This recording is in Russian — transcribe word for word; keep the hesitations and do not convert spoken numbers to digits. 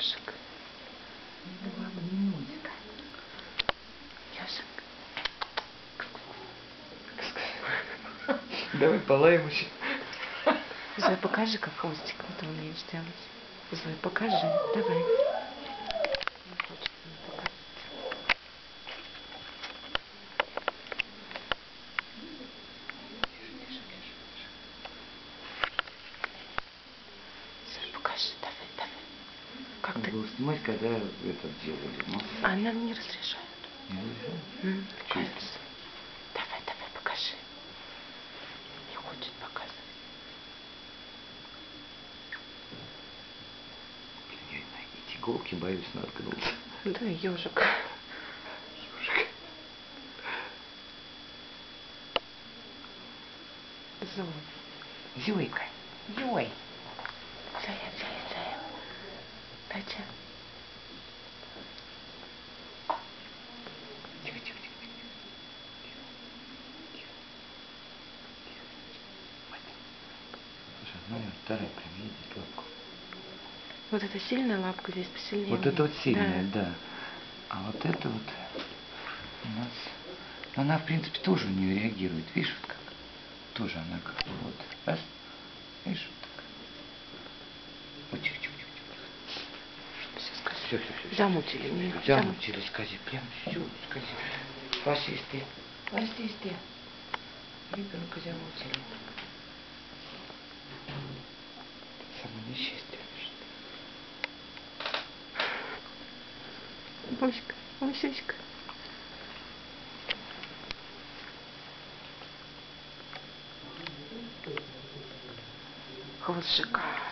Ёжик. Ладно, не музыка. Ёжик. Давай полаем еще. Зоя, покажи, как хвостик ты умеешь делать. Зоя, покажи. Давай. Не хочет мне показать. Зоя, покажи. Давай, давай. Как ты? Надо снимать, когда этот делали. Ну, а нам не разрешают. не разрешают? М, Чисто. кажется. Давай, давай, покажи. Не хочет показывать. Блин, я эти иголки боюсь наткнуться. Да, ежик. Ёжик. Зоя. Зюйка. Зой. Зоя, Зоя, Зоя. Катя. Тихо, тихо, тихо. Слушай, ну вторая прям едет лапку. Вот эта сильная лапка, здесь посильнее. Вот это вот сильная, да. да. А вот это вот у нас... Она, в принципе, тоже у нее реагирует. Видишь, вот как? Тоже она как бы вот. Раз. Видишь, вот так. Вот, тихо, тихо, тихо, тихо. Все, скажи. Все, все, все. Замучили меня. Замучили, скажи. Прям все, скажи. Фашисты. Фашисты. Ребенка замучили. Самое несчастье. Муська, Мусюська. Хвост шикарный.